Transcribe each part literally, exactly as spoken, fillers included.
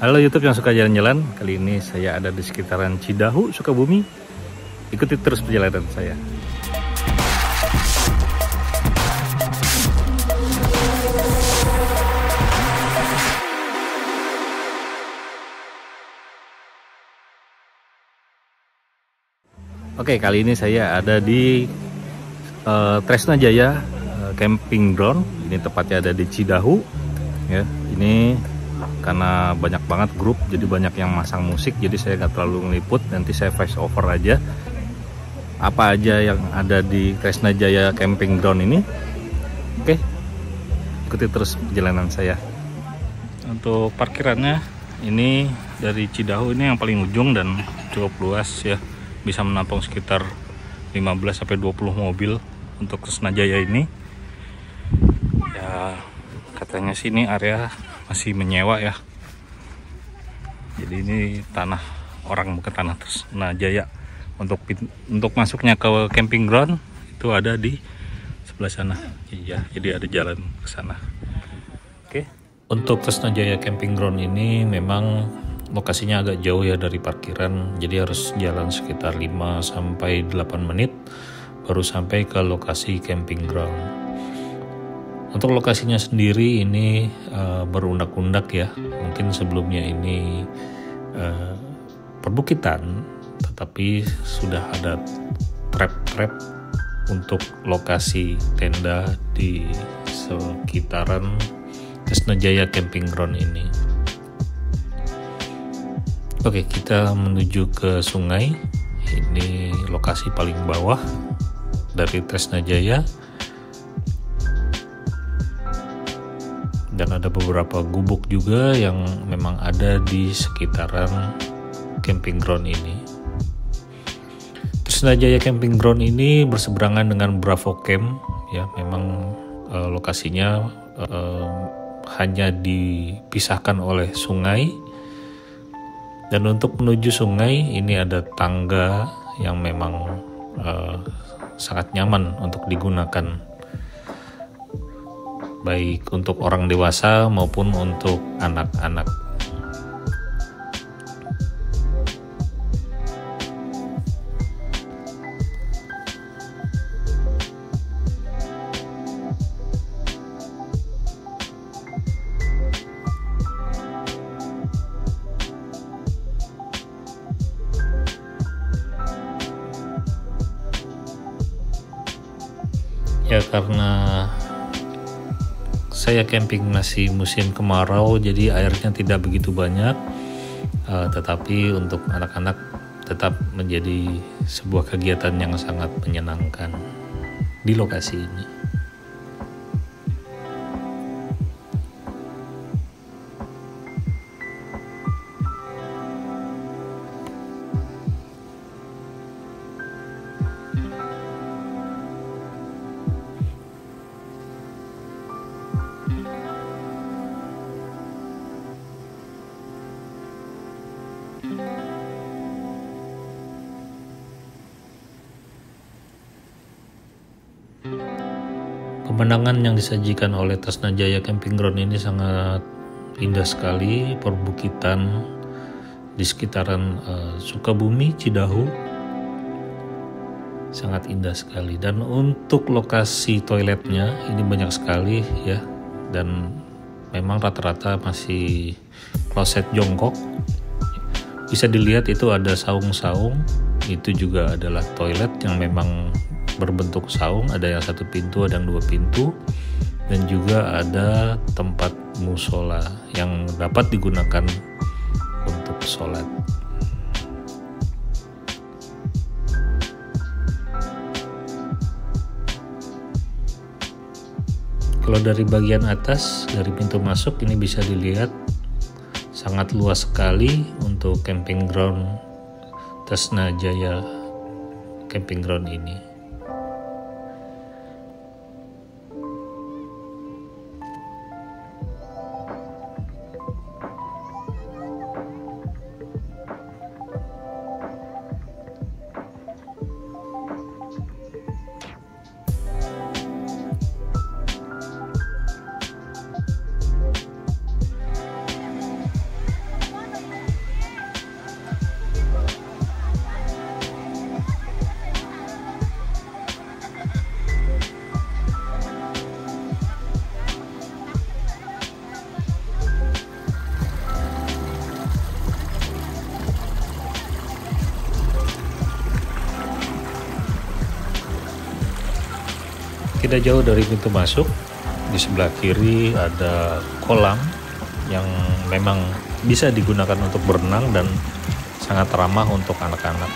Halo YouTube yang suka jalan-jalan, kali ini saya ada di sekitaran Cidahu, Sukabumi. Ikuti terus perjalanan saya. Oke, kali ini saya ada di uh, Tresna Jaya uh, Camping Ground. Ini tepatnya ada di Cidahu. Ya, ini karena banyak banget grup, jadi banyak yang masang musik, jadi saya nggak terlalu ngeliput. Nanti saya voice over aja apa aja yang ada di Tresna Jaya Camping Ground ini. Oke, ikuti terus perjalanan saya. Untuk parkirannya, ini dari Cidahu ini yang paling ujung dan cukup luas ya, bisa menampung sekitar lima belas sampai dua puluh mobil untuk Tresna Jaya ini. Ya, katanya sini area masih menyewa ya, jadi ini tanah orang, bukan tanah Tresna Jaya. Untuk untuk masuknya ke camping ground itu ada di sebelah sana. Iya, jadi ada jalan ke sana. Oke, untuk Tresna Jaya Camping Ground ini memang lokasinya agak jauh ya dari parkiran, jadi harus jalan sekitar lima sampai delapan menit baru sampai ke lokasi camping ground. Untuk lokasinya sendiri ini uh, berundak-undak ya, mungkin sebelumnya ini uh, perbukitan, tetapi sudah ada trap-trap untuk lokasi tenda di sekitaran Tresna Jaya Camping Ground ini. Oke, kita menuju ke sungai. Ini lokasi paling bawah dari Tresna Jaya. Dan ada beberapa gubuk juga yang memang ada di sekitaran camping ground ini. Tresna Jaya Camping Ground ini berseberangan dengan Bravo Camp ya, memang e, lokasinya e, hanya dipisahkan oleh sungai. Dan untuk menuju sungai ini ada tangga yang memang e, sangat nyaman untuk digunakan, baik untuk orang dewasa maupun untuk anak-anak. Ya, karena saya camping masih musim kemarau, jadi airnya tidak begitu banyak, uh, tetapi untuk anak-anak tetap menjadi sebuah kegiatan yang sangat menyenangkan di lokasi ini. Pemandangan yang disajikan oleh Tresna Jaya Camping Ground ini sangat indah sekali. Perbukitan di sekitaran uh, Sukabumi, Cidahu, sangat indah sekali. Dan untuk lokasi toiletnya ini banyak sekali ya, dan memang rata-rata masih kloset jongkok. Bisa dilihat itu ada saung-saung, itu juga adalah toilet yang memang berbentuk saung, ada yang satu pintu, ada yang dua pintu, dan juga ada tempat musola yang dapat digunakan untuk sholat. Kalau dari bagian atas, dari pintu masuk ini bisa dilihat sangat luas sekali untuk camping ground Tresna Jaya Camping Ground ini. tidak jauh dari pintu masuk, di sebelah kiri ada kolam yang memang bisa digunakan untuk berenang dan sangat ramah untuk anak-anak.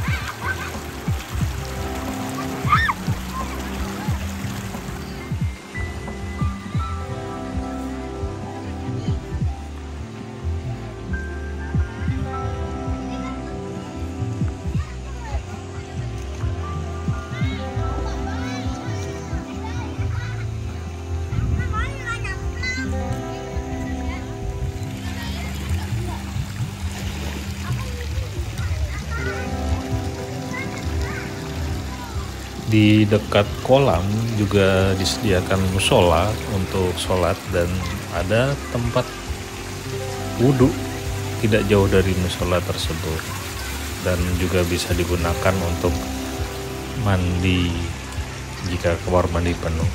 Di dekat kolam juga disediakan musola untuk sholat dan ada tempat wudhu tidak jauh dari musola tersebut, dan juga bisa digunakan untuk mandi jika kamar mandi penuh.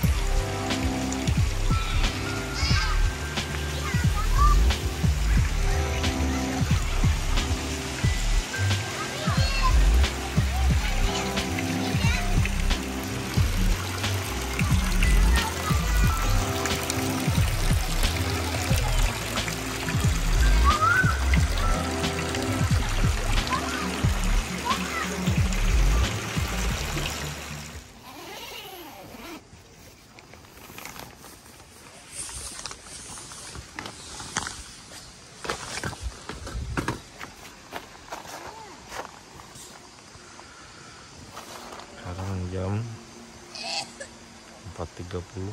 Sekarang jam empat tiga puluh.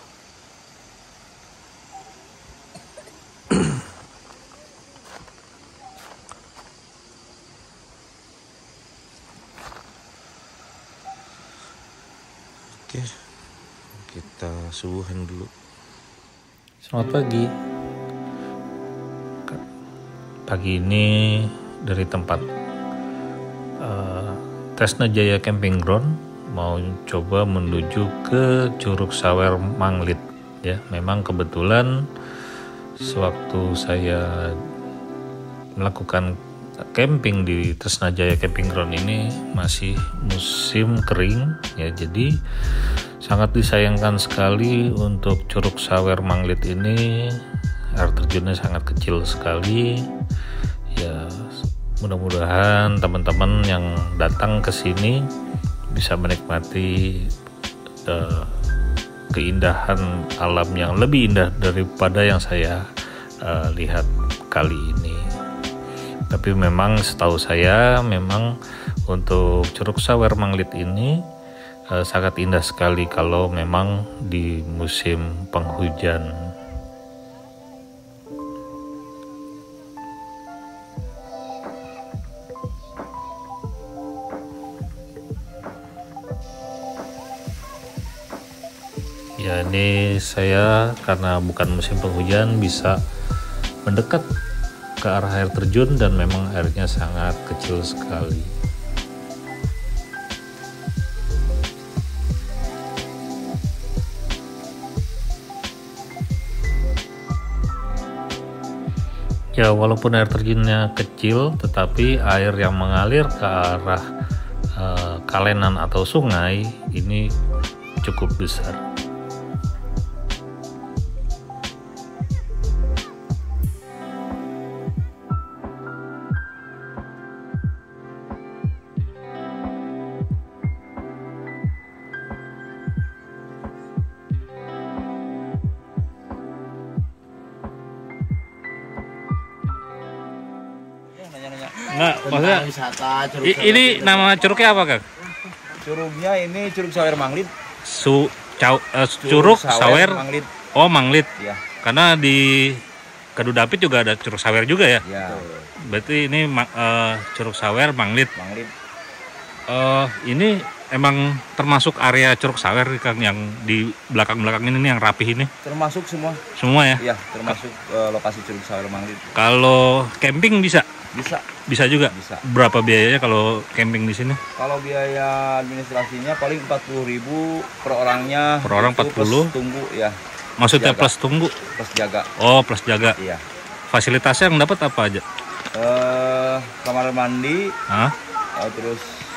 Oke, kita subuhan dulu. Selamat pagi. Pagi ini dari tempat uh, Tresna Jaya Camping Ground mau coba menuju ke Curug Sawer Manglit ya. Memang kebetulan sewaktu saya melakukan camping di Tresna Jaya Camping Ground ini masih musim kering ya, jadi sangat disayangkan sekali untuk Curug Sawer Manglit ini air terjunnya sangat kecil sekali ya. Mudah-mudahan teman-teman yang datang ke sini bisa menikmati uh, keindahan alam yang lebih indah daripada yang saya uh, lihat kali ini. Tapi memang setahu saya memang untuk Curug Sawer Manglit ini uh, sangat indah sekali kalau memang di musim penghujan. Ya, ini saya karena bukan musim penghujan bisa mendekat ke arah air terjun dan memang airnya sangat kecil sekali. Ya, walaupun air terjunnya kecil, tetapi air yang mengalir ke arah uh, kalenan atau sungai ini cukup besar. Enggak, maksudnya wisata Curug i- ini nama curugnya apa, Kang? Curugnya ini Curug Sawer Manglit. Su Cau, uh, Curug Sawer Manglit. Oh, Manglit. Ya. Karena di Kadu Dapit juga ada Curug Sawer juga ya. Ya. Berarti ini uh, Curug Sawer Manglit. Manglit. Uh, ini emang termasuk area Curug Sawer, Kang, yang di belakang-belakang ini nih, yang rapih ini. Termasuk semua. Semua ya? Iya, termasuk uh, lokasi Curug Sawer Manglit. Kalau camping bisa? Bisa. Bisa juga. Bisa. Berapa biayanya kalau camping di sini? Kalau biaya administrasinya paling empat puluh ribu per orangnya. Per orang empat puluh. Plus tunggu ya. Maksudnya jaga. plus tunggu? Plus jaga. Oh, plus jaga. Iya. Fasilitasnya yang dapat apa aja? Uh, kamar mandi. Hah? Uh, terus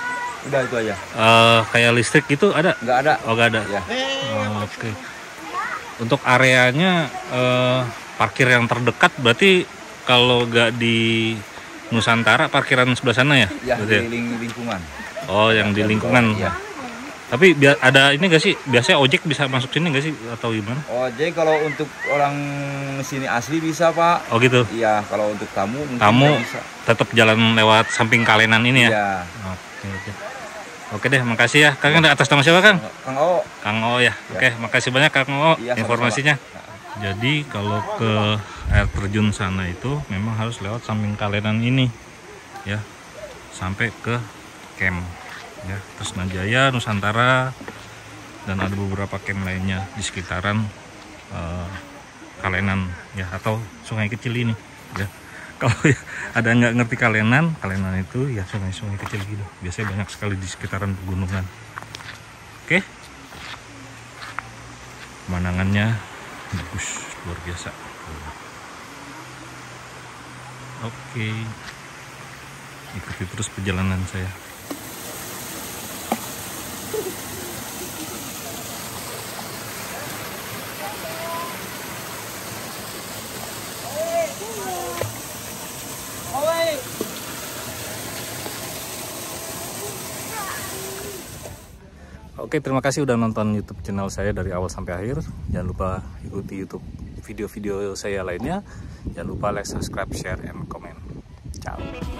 Udah itu aja. Uh, kayak listrik gitu ada? Nggak ada. Oh nggak ada. Ya. Oh, oke. Okay. Untuk areanya uh, parkir yang terdekat berarti kalau nggak di Nusantara parkiran sebelah sana ya? Ya, di ling lingkungan. Oh, yang di lingkungan. Ya. Tapi ada ini nggak sih? Biasanya ojek bisa masuk sini nggak sih atau gimana? Ojek kalau untuk orang sini asli bisa, Pak. Oh gitu. Iya, kalau untuk tamu mungkin tamu bisa. Tetap jalan lewat samping Kalenan ini ya? Iya. Oke, oke. Oke deh, makasih ya. Kang ada atas nama siapa, Kang? Kang O. Kang O ya. Ya. Oke, makasih banyak Kang O ya, informasinya. Sama-sama. Jadi kalau ke air terjun sana itu memang harus lewat samping Kalenan ini ya, sampai ke camp ya, Tresnajaya, Nusantara, dan ada beberapa camp lainnya di sekitaran uh, Kalenan ya, atau sungai kecil ini ya. Kalau ya, ada nggak ngerti Kalenan, Kalenan itu ya sungai-sungai kecil gitu. Biasanya banyak sekali di sekitaran pegunungan. Oke, pemandangannya bagus, luar biasa. Oke, ikuti terus perjalanan saya. Oke, terima kasih udah nonton YouTube channel saya dari awal sampai akhir. Jangan lupa ikuti YouTube video-video saya lainnya. Jangan lupa like, subscribe, share, and comment. Ciao.